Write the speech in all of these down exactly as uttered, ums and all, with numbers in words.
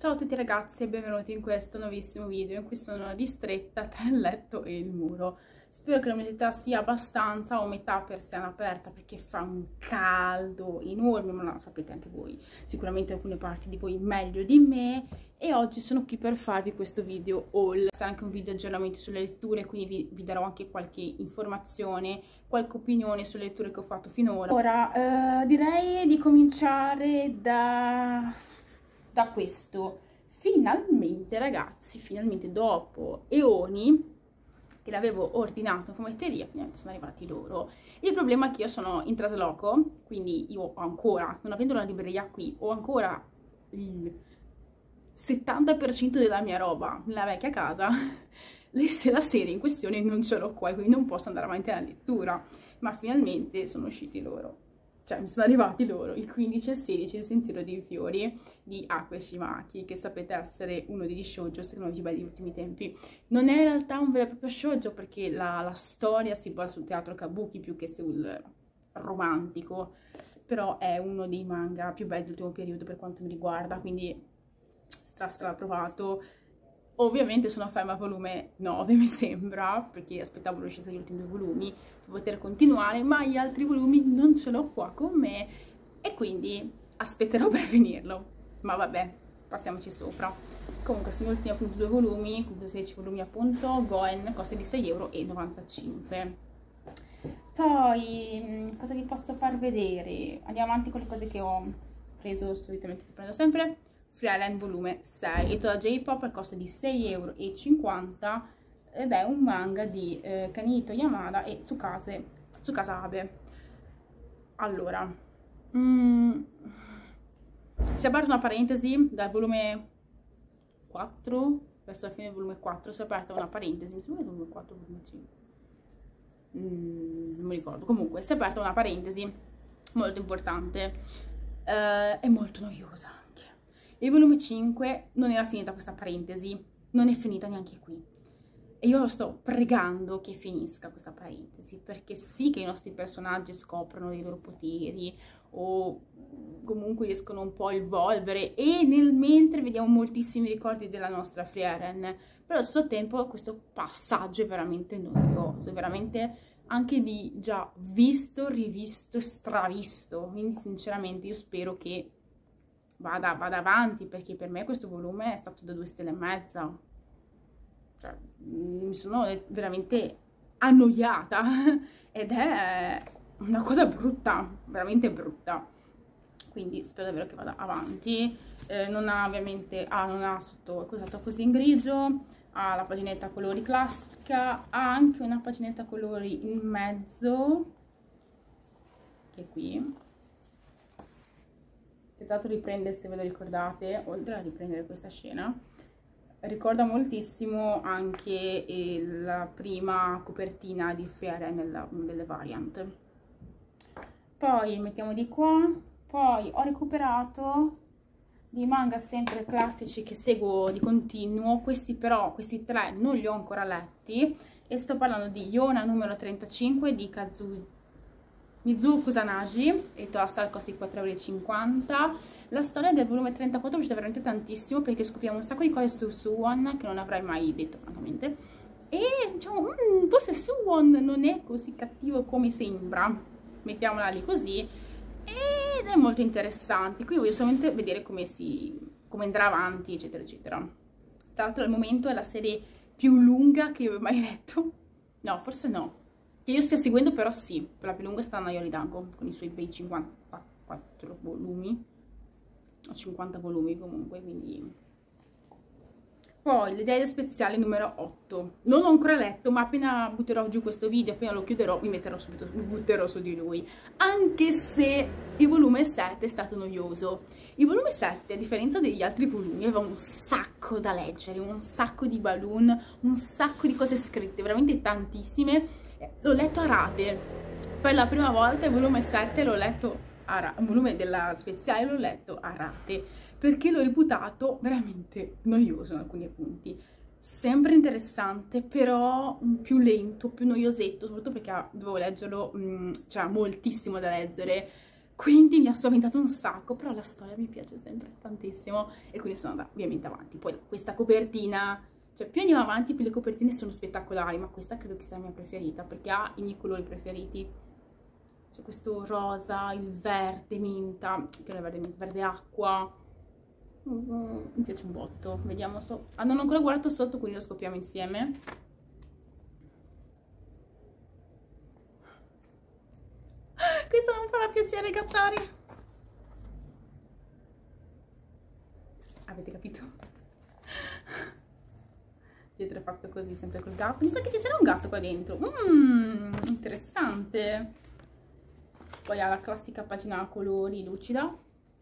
Ciao a tutti ragazzi e benvenuti in questo nuovissimo video in cui sono ristretta tra il letto e il muro. Spero che la luminosità sia abbastanza o metà persiana aperta perché fa un caldo enorme, ma lo sapete anche voi, sicuramente alcune parti di voi meglio di me. E oggi sono qui per farvi questo video haul. Sarà anche un video aggiornamento sulle letture, quindi vi, vi darò anche qualche informazione, qualche opinione sulle letture che ho fatto finora. Ora, eh, direi di cominciare da... da questo. Finalmente ragazzi, finalmente dopo eoni che l'avevo ordinato in fumetteria, finalmente sono arrivati loro. Il problema è che io sono in trasloco, quindi io ho ancora, non avendo una libreria qui, ho ancora il settanta per cento della mia roba nella vecchia casa. La serie in questione non ce l'ho qua, quindi non posso andare avanti alla lettura, ma finalmente sono usciti loro. Cioè, mi sono arrivati loro, il quindici e il sedici, il Sentiero dei Fiori di Ako Shimaki, che sapete essere uno degli shoujo secondo me più belli degli ultimi tempi. Non è in realtà un vero e proprio shoujo perché la, la storia si basa sul teatro kabuki più che sul romantico, però è uno dei manga più belli dell'ultimo periodo per quanto mi riguarda, quindi stra stra approvato. Ovviamente sono ferma a volume nove, mi sembra, perché aspettavo l'uscita degli ultimi due volumi per poter continuare, ma gli altri volumi non ce l'ho qua con me e quindi aspetterò per finirlo. Ma vabbè, passiamoci sopra. Comunque sono gli ultimi appunto due volumi, comunque sedici volumi appunto, Goen, costa di sei e novantacinque euro. Poi, cosa vi posso far vedere? Andiamo avanti con le cose che ho preso solitamente, che prendo sempre. Frieren volume sei, Etola J-Pop al costo di sei e cinquanta euro ed è un manga di eh, Kanito Yamada e Tsukase, Tsukasa Abe. Allora, mm, si è aperta una parentesi dal volume quattro, verso la fine del volume quattro si è aperta una parentesi, mi sembra che è il volume quattro o volume cinque, mm, non mi ricordo, comunque si è aperta una parentesi molto importante eh, e molto noiosa. Il volume cinque non era finita questa parentesi, non è finita neanche qui. E io sto pregando che finisca questa parentesi, perché sì che i nostri personaggi scoprono i loro poteri o comunque riescono un po' a evolvere e nel mentre vediamo moltissimi ricordi della nostra Frieren, però allo stesso tempo questo passaggio è veramente noioso, è veramente anche di già visto, rivisto e stravisto, quindi sinceramente io spero che Vada, vada avanti, perché per me questo volume è stato da due stelle e mezza. Cioè, mi sono veramente annoiata ed è una cosa brutta, veramente brutta. Quindi spero davvero che vada avanti. Eh, non ha ovviamente, ah, non ha sotto, cos'altro così in grigio, ha la paginetta a colori classica, ha anche una paginetta a colori in mezzo, che è qui. Tentato riprendere, se ve lo ricordate, oltre a riprendere questa scena, ricorda moltissimo anche la prima copertina di Frieren nella, delle variant. Poi mettiamo di qua. Poi ho recuperato dei manga sempre classici che seguo di continuo, questi però, questi tre non li ho ancora letti, e sto parlando di Yona numero trentacinque di Kazuo Mizuo Kusanagi, e la storia costa di quattro e cinquanta euro. La storia del volume trentaquattro mi piace veramente tantissimo perché scopriamo un sacco di cose su Suwon che non avrei mai detto francamente, e diciamo mmm, forse Suwon non è così cattivo come sembra, mettiamola lì così, ed è molto interessante. Qui voglio solamente vedere come si come andrà avanti eccetera eccetera. Tra l'altro al momento è la serie più lunga che io abbia mai letto, no forse no che io stia seguendo, però sì, per la più lunga sta Nayori Dango con i suoi bei cinquantaquattro volumi o cinquanta volumi comunque, quindi. Poi l'idea speciale numero otto, non ho ancora letto, ma appena butterò giù questo video, appena lo chiuderò, mi metterò subito, mi butterò su di lui, anche se il volume sette è stato noioso. Il volume sette, a differenza degli altri volumi, aveva un sacco da leggere, un sacco di balloon, un sacco di cose scritte, veramente tantissime. L'ho letto a rate, per la prima volta il volume sette l'ho letto a rate, il volume della speciale l'ho letto a rate, perché l'ho reputato veramente noioso in alcuni punti. Sempre interessante, però più lento, più noiosetto, soprattutto perché dovevo leggerlo, c'era moltissimo da leggere, quindi mi ha spaventato un sacco, però la storia mi piace sempre tantissimo e quindi sono andata ovviamente avanti. Poi questa copertina, cioè più andiamo avanti più le copertine sono spettacolari, ma questa credo che sia la mia preferita perché ha i miei colori preferiti. C'è questo rosa, il verde minta, che non è verde minta, verde acqua. Mm, mi piace un botto. Vediamo so. Ah, non ho ancora guardato sotto, quindi lo scopriamo insieme. Questo non farà piacere ai gattari. Avete capito? Dietro è fatto così, sempre col gatto. Mi sa che ci sarà un gatto qua dentro. Mmm, interessante. Poi ha la classica pagina a colori lucida.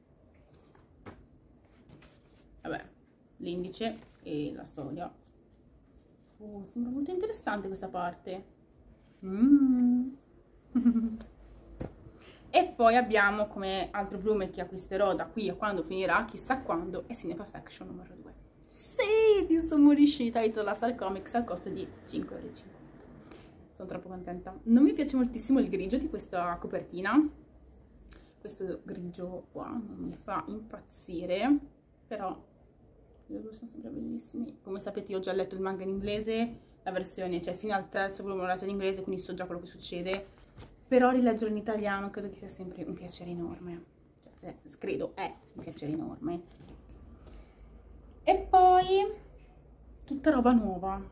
Vabbè, l'indice e la storia. Oh, sembra molto interessante questa parte. Mm. E poi abbiamo come altro volume che acquisterò da qui a quando finirà, chissà quando, è Cinema Faction numero due. Sì, sono riuscita a titolare Star Comics al costo di cinque euro e cinquanta. Sono troppo contenta. Non mi piace moltissimo il grigio di questa copertina. Questo grigio qua non mi fa impazzire, però i due sono sempre bellissimi. Come sapete io ho già letto il manga in inglese, la versione, cioè fino al terzo volume l'ho letto in inglese, quindi so già quello che succede. Però rileggerlo in italiano credo che sia sempre un piacere enorme. Cioè, eh, credo è un piacere enorme. E poi tutta roba nuova.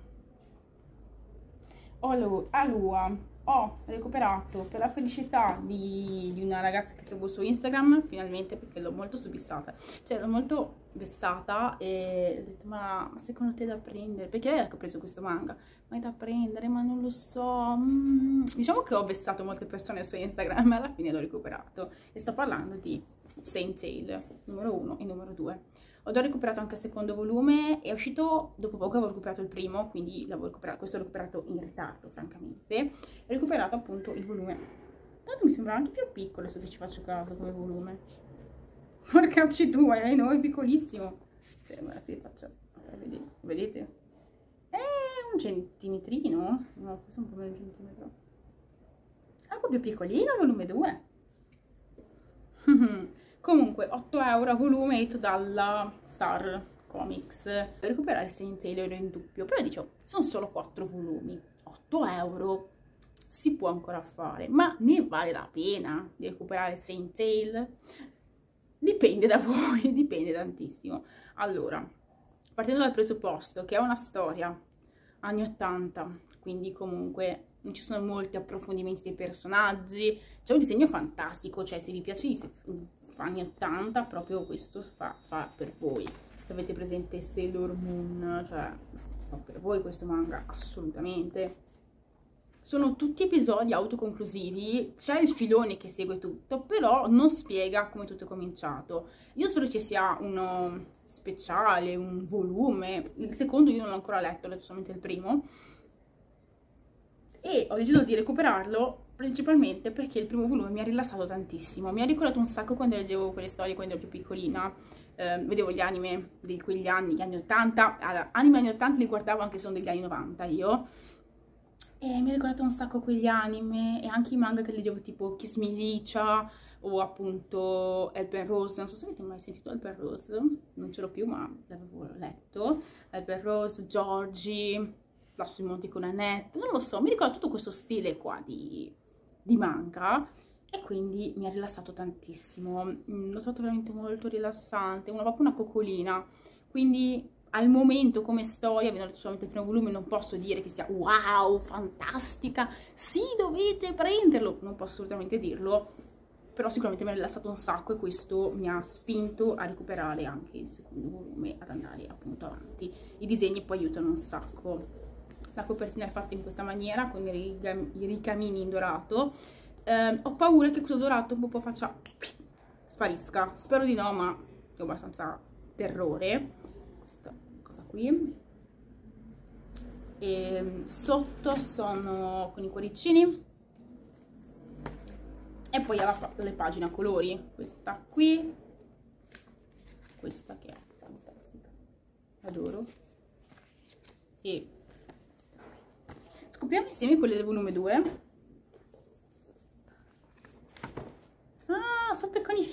Ho Alua, ho recuperato per la felicità di, di una ragazza che seguo su Instagram, finalmente, perché l'ho molto subissata, cioè l'ho molto vessata e ho detto ma, ma secondo te è da prendere? Perché lei ha preso questo manga, ma è da prendere, ma non lo so. Mm. Diciamo che ho vessato molte persone su Instagram e alla fine l'ho recuperato e sto parlando di Saint Tail numero uno e numero due. Ho già recuperato anche il secondo volume, è uscito dopo poco, avevo recuperato il primo, quindi recuperato, questo l'ho recuperato in ritardo, francamente. Ho recuperato appunto il volume. Tanto mi sembra anche più piccolo, se ci faccio caso, come volume. Porcacci tu, eh, no, è piccolissimo. Sembra, sì, faccio, vedete? Vedete? È un centimetrino? No, forse un po' meno di un centimetro. È un po' più piccolino, volume due. Comunque otto euro a volume edito dalla Star Comics. Per recuperare Saint Tail ero in dubbio, però dicevo sono solo quattro volumi, otto euro si può ancora fare, ma ne vale la pena di recuperare Saint Tail? Dipende da voi, dipende tantissimo. Allora, partendo dal presupposto che è una storia anni ottanta, quindi comunque non ci sono molti approfondimenti dei personaggi, c'è un disegno fantastico, cioè se vi piace i anni ottanta proprio questo fa, fa per voi. Se avete presente Sailor Moon, cioè fa per voi questo manga, assolutamente. Sono tutti episodi autoconclusivi, c'è il filone che segue tutto, però non spiega come tutto è cominciato. Io spero ci sia uno speciale, un volume. Il secondo io non l'ho ancora letto, ho letto solamente il primo e ho deciso di recuperarlo principalmente perché il primo volume mi ha rilassato tantissimo, mi ha ricordato un sacco quando leggevo quelle storie quando ero più piccolina, eh, vedevo gli anime di quegli anni, gli anni ottanta, allora, anime anni ottanta li guardavo anche se sono degli anni novanta io, e mi ha ricordato un sacco quegli anime e anche i manga che leggevo tipo Kiss Me Licha o appunto Elpen Rose, non so se avete mai sentito Elpen Rose, non ce l'ho più ma l'avevo letto, Elpen Rose, Georgie, Lasso in Monte con Annette, non lo so, mi ricordo tutto questo stile qua di, di manga e quindi mi ha rilassato tantissimo, mm, l'ho trovato veramente molto rilassante, una, proprio una coccolina, quindi al momento come storia, avendo letto solamente il primo volume, non posso dire che sia wow, fantastica, sì dovete prenderlo, non posso assolutamente dirlo, però sicuramente mi ha rilassato un sacco e questo mi ha spinto a recuperare anche il secondo volume, ad andare appunto avanti. I disegni poi aiutano un sacco. La copertina è fatta in questa maniera con i, i ricamini in dorato. Eh, ho paura che questo dorato un po' faccia sparisca, spero di no, ma ho abbastanza terrore. Questa cosa qui. E sotto sono con i cuoricini e poi ha la, le pagine a colori, questa qui, questa che è fantastica, adoro, e scopriamo insieme quelle del volume due. Ah, so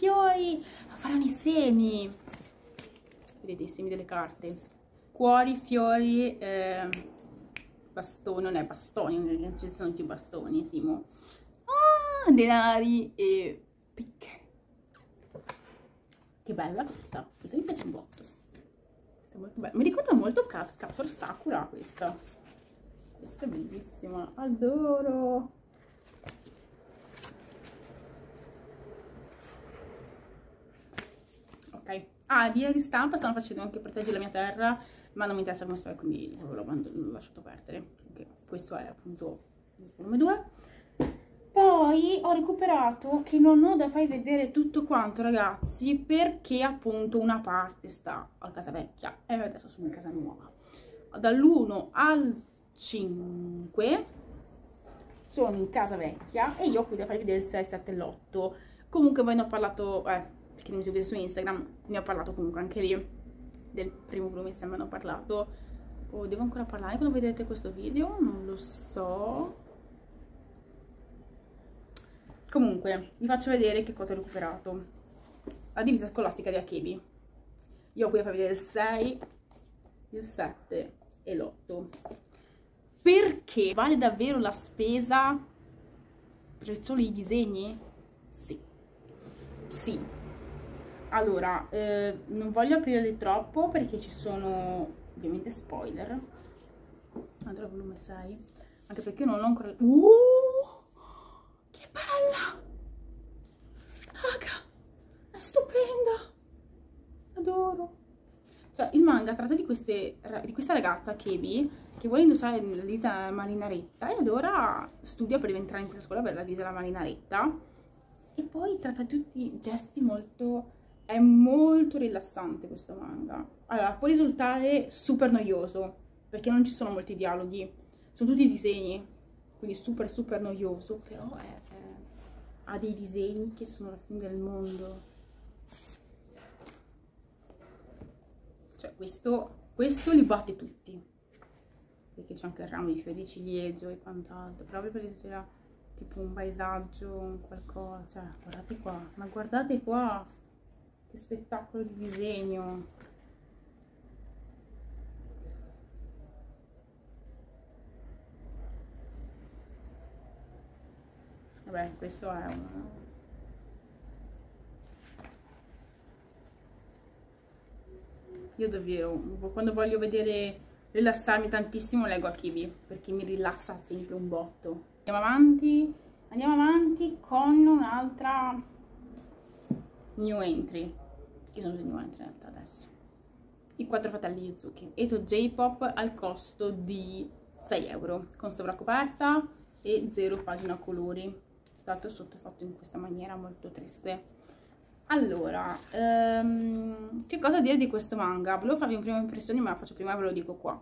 fiori, faranno i semi. Vedete i semi delle carte. Cuori, fiori, eh, bastoni, non è bastoni, non ci sono più bastoni, Simo. Ah, denari e picche. Che bella questa, questa mi piace un botto. Questa è molto bella. Mi ricorda molto Captor Sakura questa. Questa è bellissima, adoro. Ok. Ah, di ristampa stanno facendo anche Proteggi la mia terra, ma non mi interessa come sta, quindi l'ho lasciato perdere. Okay. Questo è appunto il volume due. Poi ho recuperato, che non ho da farvi vedere tutto quanto, ragazzi, perché appunto una parte sta a casa vecchia e adesso sono in casa nuova. Dall'uno al cinque sono in casa vecchia e io ho qui da farvi vedere il sei, sette e l'otto. Comunque voi ne ho parlato, eh, perché mi seguite su Instagram, ne ho parlato comunque anche lì, del primo volume mi sembra, ne ho parlato. Oh, devo ancora parlare quando vedete questo video? Non lo so. Comunque, vi faccio vedere che cosa ho recuperato. La divisa scolastica di Akebi. Io ho qui a farvi vedere il sei, il sette e l'otto. Perché vale davvero la spesa per solo i disegni? Sì. Sì. Allora, eh, non voglio aprirli troppo perché ci sono ovviamente spoiler. Allora, volume sei. Anche perché non ho ancora... Uh! Che bella! Raga, è stupenda! Adoro! Cioè, il manga tratta di, queste, di questa ragazza, Akebi, che vuole indossare la divisa marinaretta e allora studia per entrare in questa scuola per la divisa marinaretta. E poi tratta tutti gesti molto... è molto rilassante questo manga. Allora, può risultare super noioso, perché non ci sono molti dialoghi, sono tutti disegni, quindi super super noioso, però è, è, ha dei disegni che sono la fine del mondo. Cioè, questo, questo li batte tutti, perché c'è anche il ramo di fiori di ciliegio e quant'altro, proprio perché c'era tipo un paesaggio, un qualcosa, cioè, guardate qua, ma guardate qua, che spettacolo di disegno. Vabbè, questo è un... Io davvero, quando voglio vedere, rilassarmi tantissimo, leggo Akebi, perché mi rilassa sempre un botto. Andiamo avanti, andiamo avanti con un'altra new entry. Che sono le new entry in realtà adesso. I quattro fratelli Yuzuki. Eto J-pop al costo di sei euro, con sovracoperta e zero pagina a colori. Tra l'altro sotto è fatto in questa maniera molto triste. Allora, um, che cosa dire di questo manga? Volevo farvi una prima impressione, ma la faccio prima e ve lo dico qua.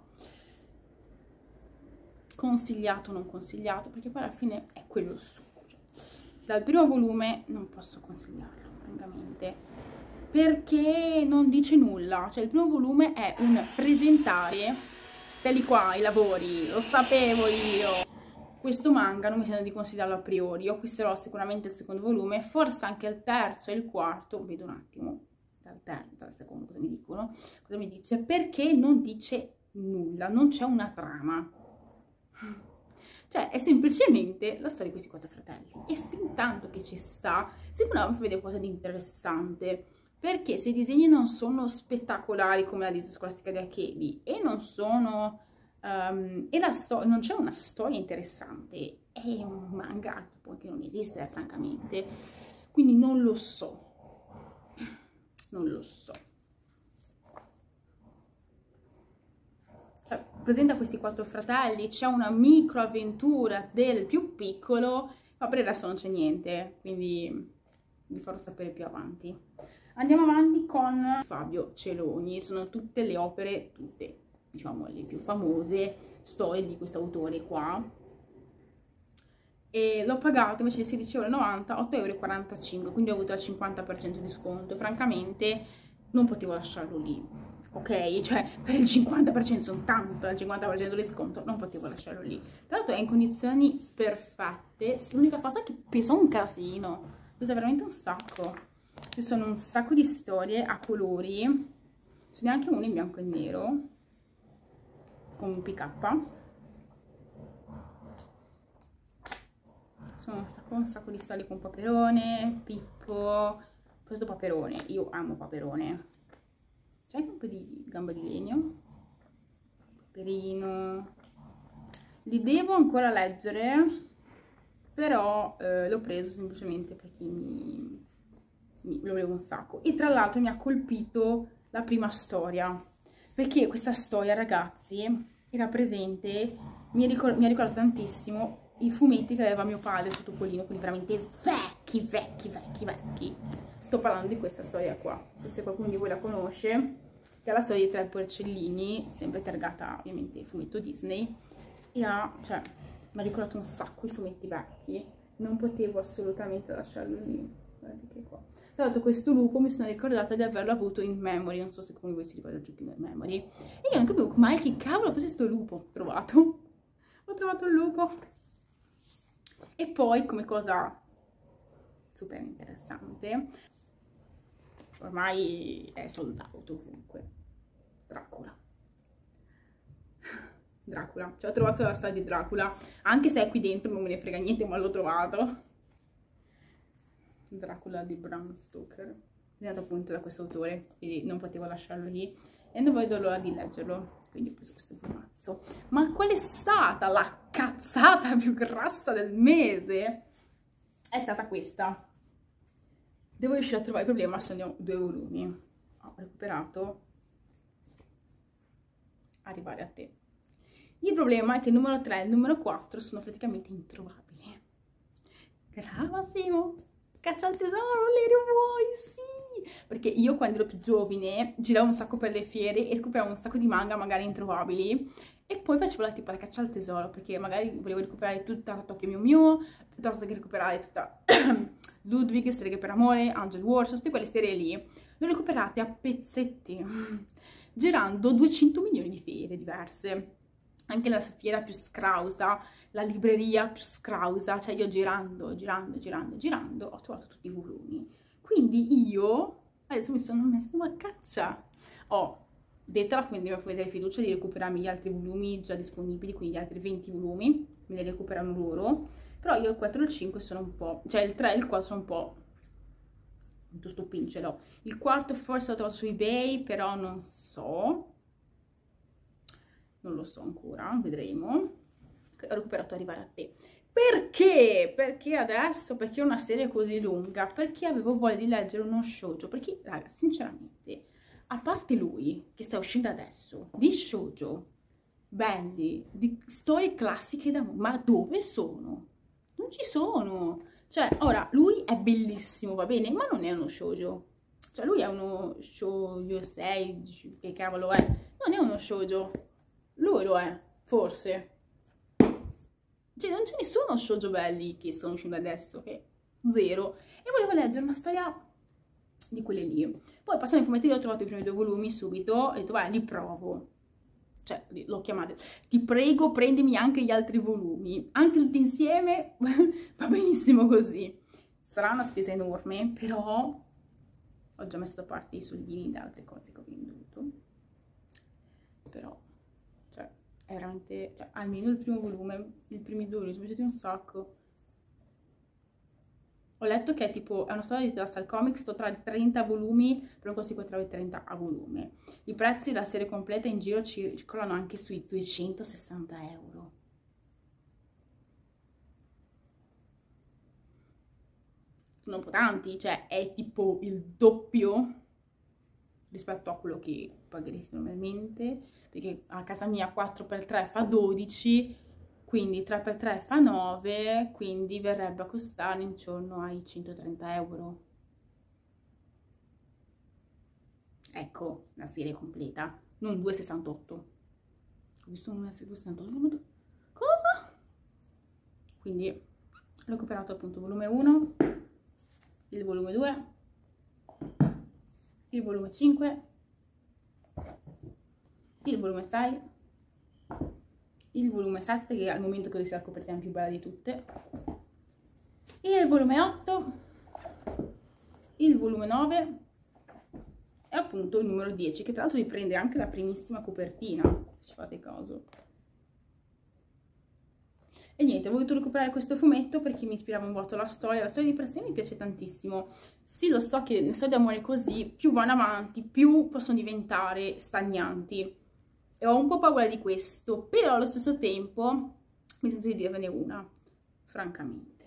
Consigliato o non consigliato? Perché poi alla fine è quello il succo. Cioè, dal primo volume non posso consigliarlo, francamente, perché non dice nulla. Cioè, il primo volume è un presentare, quelli qua, i lavori, lo sapevo io. Questo manga non mi sento di consigliarlo a priori, io acquisterò sicuramente il secondo volume, forse anche il terzo e il quarto, vedo un attimo dal terzo, dal secondo cosa mi dicono, cosa mi dice, perché non dice nulla, non c'è una trama, cioè è semplicemente la storia di questi quattro fratelli e fin tanto che ci sta, secondo me fa vedere qualcosa di interessante, perché se i disegni non sono spettacolari come la divisa scolastica di Akebi e non sono... Um, e la storia, non c'è una storia interessante, è un manga che può anche non esistere francamente, quindi non lo so, non lo so. Cioè, presenta questi quattro fratelli, c'è una micro avventura del più piccolo, ma per il resto non c'è niente, quindi vi farò sapere più avanti. Andiamo avanti con Fabio Celoni, sono tutte le opere, tutte, diciamo le più famose storie di questo autore qua, e l'ho pagato invece di sedici e novanta euro, otto e quarantacinque euro, quindi ho avuto il cinquanta per cento di sconto. Francamente non potevo lasciarlo lì, ok? Cioè per il cinquanta per cento sono tanto, il cinquanta per cento di sconto non potevo lasciarlo lì. Tra l'altro è in condizioni perfette, l'unica cosa è che pesa un casino, pesa veramente un sacco. ci sono un sacco di storie a colori, ce n'è anche una in bianco e nero con P K. Sono un sacco, un sacco di storie con Paperone, Pippo, questo Paperone, io amo Paperone. C'è anche un po' di Gamba di Legno, Paperino. Li devo ancora leggere, però eh, l'ho preso semplicemente perché mi, mi lo volevo un sacco. E tra l'altro mi ha colpito la prima storia, perché questa storia, ragazzi, era presente, mi, ricor mi ha ricordato tantissimo i fumetti che aveva mio padre da Topolino, quelli veramente vecchi, vecchi, vecchi, vecchi. Sto parlando di questa storia qua, non so se qualcuno di voi la conosce, che è la storia dei tre porcellini, sempre targata ovviamente fumetto Disney, e ha, cioè, mi ha ricordato un sacco i fumetti vecchi, non potevo assolutamente lasciarlo lì. Guardate che qua. Tra l'altro questo lupo mi sono ricordata di averlo avuto in memory, non so se come voi si ricorda il giochino in memory, e io non capivo mai che cavolo fosse sto lupo. Ho trovato, ho trovato il lupo. E poi, come cosa super interessante, ormai è soldato ovunque, Dracula. Dracula, cioè ho trovato la storia di Dracula, anche se è qui dentro non me ne frega niente, ma l'ho trovato. Dracula di Bram Stoker, disegnato appunto da questo autore, quindi non potevo lasciarlo lì e non vedo l'ora di leggerlo. Quindi ho preso questo formazzo. Ma qual è stata la cazzata più grassa del mese? È stata questa. Devo riuscire a trovare il problema, sono due volumi. Ho recuperato Arrivare a te. Il problema è che il numero tre e il numero quattro sono praticamente introvabili. Gravissimo! Caccia al tesoro, le vuoi? Sì! Perché io quando ero più giovane giravo un sacco per le fiere e recuperavo un sacco di manga magari introvabili e poi facevo la tipo la caccia al tesoro, perché magari volevo recuperare tutta Tokyo Mew Mew, piuttosto che recuperare tutta Ludwig, Streghe per Amore, Angel Wars, tutte quelle serie lì. Le ho recuperate a pezzetti, girando duecento milioni di fiere diverse. Anche la fiera più scrausa, la libreria più scrausa, cioè io girando, girando, girando, girando, ho trovato tutti i volumi. Quindi io adesso mi sono messa a caccia. Ho detto alla mia fuori fiducia di recuperarmi gli altri volumi già disponibili, quindi gli altri venti volumi, me li recuperano loro. Però io il quattro e il cinque sono un po', cioè il tre e il quattro sono un po' giusto pincelo. Il quarto forse l'ho trovato su eBay, però non so. Non lo so ancora, vedremo. Ho recuperato Arrivare a te. Perché? Perché adesso? Perché è una serie così lunga? Perché avevo voglia di leggere uno shoujo? Perché, raga, sinceramente, a parte lui, che sta uscendo adesso, di shoujo belli, di storie classiche d'amore, ma dove sono? Non ci sono. Cioè, ora, lui è bellissimo, va bene, ma non è uno shoujo. Cioè, lui è uno shoujo sei, che cavolo è? Non è uno shoujo. Lui lo è, forse. Cioè, non ce ne sono shoujo belli che stanno uscendo adesso, che zero. E volevo leggere una storia di quelle lì. Poi passando ai fumetti ho trovato i primi due volumi subito, ho detto, beh, li provo. Cioè, l'ho chiamata, ti prego, prendimi anche gli altri volumi. Anche tutti insieme, va benissimo così. Sarà una spesa enorme, però ho già messo da parte i soldini da altre cose che ho venduto. Però... cioè, è veramente, cioè, almeno il primo volume, i primi due mi sono piaciuti un sacco. Ho letto che è tipo, è una storia di Dustal Comics, totale trenta volumi, però questi quattro trenta a volume. I prezzi della serie completa in giro circolano anche sui duecentosessanta euro. Sono un po' tanti, cioè è tipo il doppio rispetto a quello che pagheresti normalmente, perché a casa mia quattro per tre fa dodici, quindi tre per tre fa nove, quindi verrebbe a costare intorno ai centotrenta euro. Ecco la serie completa, non due e sessantotto. Ho visto una due e sessantotto. Cosa? Quindi ho recuperato appunto il volume uno, il volume due, il volume cinque, il volume sei, il volume sette, che al momento credo sia la copertina più bella di tutte, il volume otto, il volume nove e appunto il numero dieci, che tra l'altro riprende anche la primissima copertina, se ci fate caso. E niente, ho voluto recuperare questo fumetto perché mi ispirava un botto la storia, la storia di per sé mi piace tantissimo. Sì, lo so che le storie d'amore così, più vanno avanti, più possono diventare stagnanti. E ho un po' paura di questo, però allo stesso tempo mi sento di dirvene una, francamente.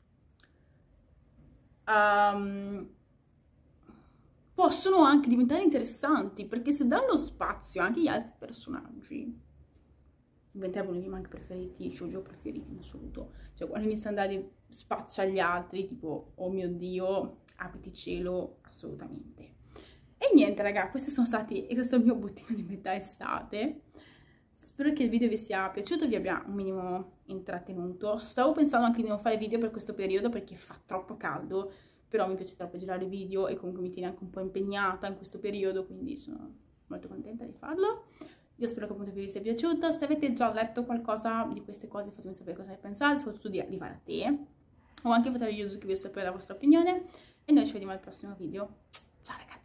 Um, possono anche diventare interessanti, perché se danno spazio anche agli altri personaggi, diventerebbero i miei manga preferiti, i shoujo preferiti in assoluto. Cioè, quando inizia a dare spazio agli altri, tipo, oh mio Dio, apriti cielo, assolutamente. E niente, raga, questi sono stati, e questo è il mio bottino di metà estate. Spero che il video vi sia piaciuto, vi abbia un minimo intrattenuto. Stavo pensando anche di non fare video per questo periodo perché fa troppo caldo, però mi piace troppo girare video e comunque mi tiene anche un po' impegnata in questo periodo, quindi sono molto contenta di farlo. Io spero che appunto vi sia piaciuto. Se avete già letto qualcosa di queste cose fatemi sapere cosa ne pensate, soprattutto di arrivare a te, o anche fate io che vi sapere la vostra opinione, e noi ci vediamo al prossimo video. Ciao ragazzi!